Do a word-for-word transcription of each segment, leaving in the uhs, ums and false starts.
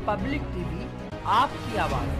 Public TV, आपकी आवाज।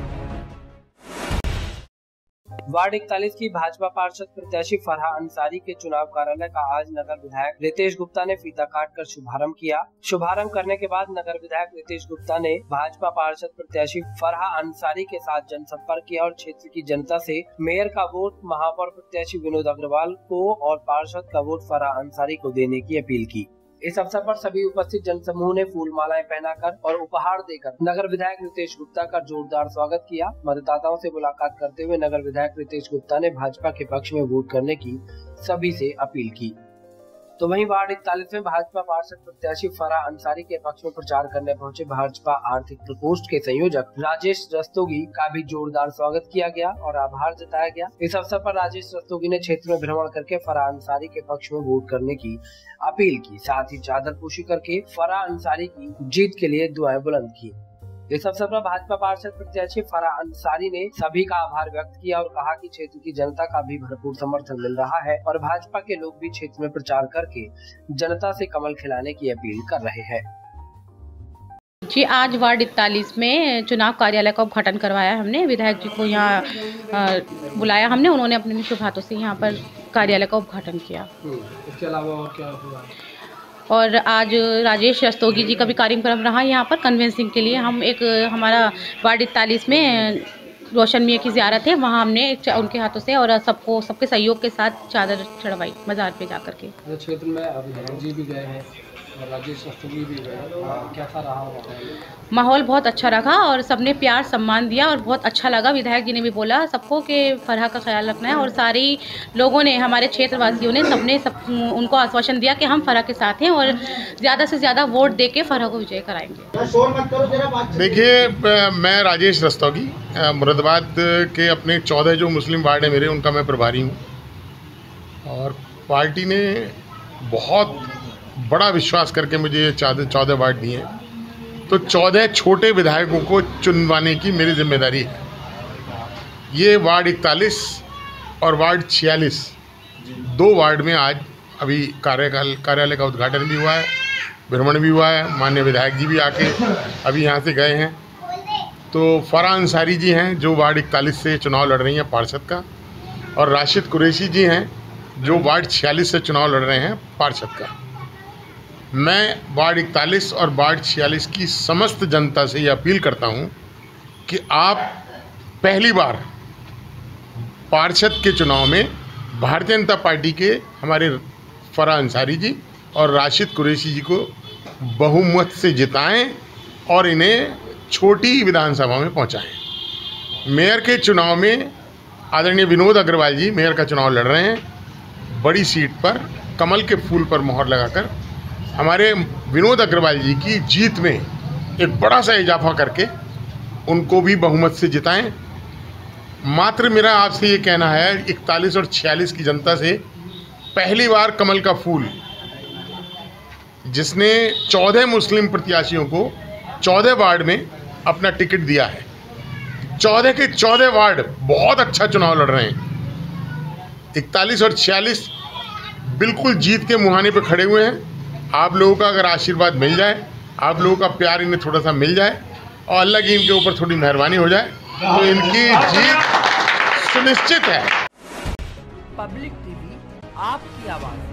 Ward इकतालीस की भाजपा पार्षद प्रत्याशी फरहा अंसारी के चुनाव कार्यालय का आज नगर विधायक रितेश गुप्ता ने फीता काट कर शुभारंभ किया। शुभारंभ करने के बाद नगर विधायक रितेश गुप्ता ने भाजपा पार्षद प्रत्याशी फरहा अंसारी के साथ जनसंपर्क किया और क्षेत्र की जनता से मेयर का वोट महापौर प्रत्याशी विनोद अग्रवाल को और पार्षद का वोट फरहा अंसारी को देने की अपील की। इस अवसर पर सभी उपस्थित जनसमूह ने फूल मालाएं पहनाकर और उपहार देकर नगर विधायक रितेश गुप्ता का जोरदार स्वागत किया। मतदाताओं से मुलाकात करते हुए नगर विधायक रितेश गुप्ता ने भाजपा के पक्ष में वोट करने की सभी से अपील की। तो वहीं वार्ड इकतालीस में भाजपा पार्षद प्रत्याशी फरहा अंसारी के पक्ष में प्रचार करने पहुंचे भाजपा आर्थिक प्रकोष्ठ के संयोजक राजेश रस्तोगी का भी जोरदार स्वागत किया गया और आभार जताया गया। इस अवसर पर राजेश रस्तोगी ने क्षेत्र में भ्रमण करके फरहा अंसारी के पक्ष में वोट करने की अपील की, साथ ही चादर पोशी करके फरहा अंसारी की जीत के लिए दुआएं बुलंद की। इस अवसर पर भाजपा पार्षद प्रत्याशी फरहा अंसारी ने सभी का आभार व्यक्त किया और कहा कि क्षेत्र की जनता का भी भरपूर समर्थन मिल रहा है और भाजपा के लोग भी क्षेत्र में प्रचार करके जनता से कमल खिलाने की अपील कर रहे हैं। जी, आज वार्ड इकतालीस में चुनाव कार्यालय का उद्घाटन करवाया हमने। विधायक जी को यहाँ बुलाया हमने, उन्होंने अपने शुभ हाथों से यहाँ पर कार्यालय का उद्घाटन किया। इसके अलावा और क्या हुआ? और आज राजेश रस्तोगी जी का भी कार्यक्रम रहा यहाँ पर कन्वेंसिंग के लिए। हम एक हमारा वार्ड इकतालीस में रोशन मियाँ की ज़ियारत है, वहाँ हमने एक उनके हाथों से और सबको सबके सहयोग के साथ चादर चढ़वाई बाजार पे जाकर के। क्षेत्र में विधायक जी भी गए हैं और राजेश रस्तोगी भी गए, कैसा रहा माहौल? बहुत अच्छा रखा और सबने प्यार सम्मान दिया और बहुत अच्छा लगा। विधायक जी ने भी बोला सबको कि फरहा का ख्याल रखना है और सारे लोगों ने, हमारे क्षेत्रवासियों ने, सबने सब उनको आश्वासन दिया कि हम फरहा के साथ हैं और ज़्यादा से ज़्यादा वोट दे के फरहा को विजय कराएंगे। देखिए, मैं राजेश रस्तोगी मुरादाबाद के अपने चौदह जो मुस्लिम वार्ड है मेरे, उनका मैं प्रभारी हूँ और पार्टी ने बहुत बड़ा विश्वास करके मुझे ये चौदह वार्ड दिए, तो चौदह छोटे विधायकों को चुनवाने की मेरी जिम्मेदारी है। ये वार्ड इकतालीस और वार्ड छियालीस दो वार्ड में आज अभी कार्यकाल कार्यालय का उद्घाटन भी हुआ है, भ्रमण भी हुआ है। माननीय विधायक जी भी आके अभी यहाँ से गए हैं। तो फरहा अंसारी जी हैं जो वार्ड इकतालीस से चुनाव लड़ रही हैं पार्षद का, और राशिद कुरैशी जी हैं जो वार्ड छियालीस से चुनाव लड़ रहे हैं पार्षद का। मैं वार्ड इकतालीस और वार्ड छियालीस की समस्त जनता से ये अपील करता हूँ कि आप पहली बार पार्षद के चुनाव में भारतीय जनता पार्टी के हमारे फरहा अंसारी जी और राशिद कुरैशी जी को बहुमत से जिताएं और इन्हें छोटी विधानसभा में पहुँचाएं। मेयर के चुनाव में आदरणीय विनोद अग्रवाल जी मेयर का चुनाव लड़ रहे हैं। बड़ी सीट पर कमल के फूल पर मोहर लगाकर हमारे विनोद अग्रवाल जी की जीत में एक बड़ा सा इजाफा करके उनको भी बहुमत से जिताएं। मात्र मेरा आपसे ये कहना है, इकतालीस और छियालीस की जनता से पहली बार कमल का फूल, जिसने चौदह मुस्लिम प्रत्याशियों को चौदह वार्ड में अपना टिकट दिया है, चौदह के चौदह वार्ड बहुत अच्छा चुनाव लड़ रहे हैं। इकतालीस और छियालीस बिल्कुल जीत के मुहाने पे खड़े हुए हैं। आप लोगों का अगर आशीर्वाद मिल जाए, आप लोगों का प्यार इन्हें थोड़ा सा मिल जाए और अल्लाह की इनके ऊपर थोड़ी मेहरबानी हो जाए तो इनकी जीत सुनिश्चित है। पब्लिक टीवी, आपकी आवाज।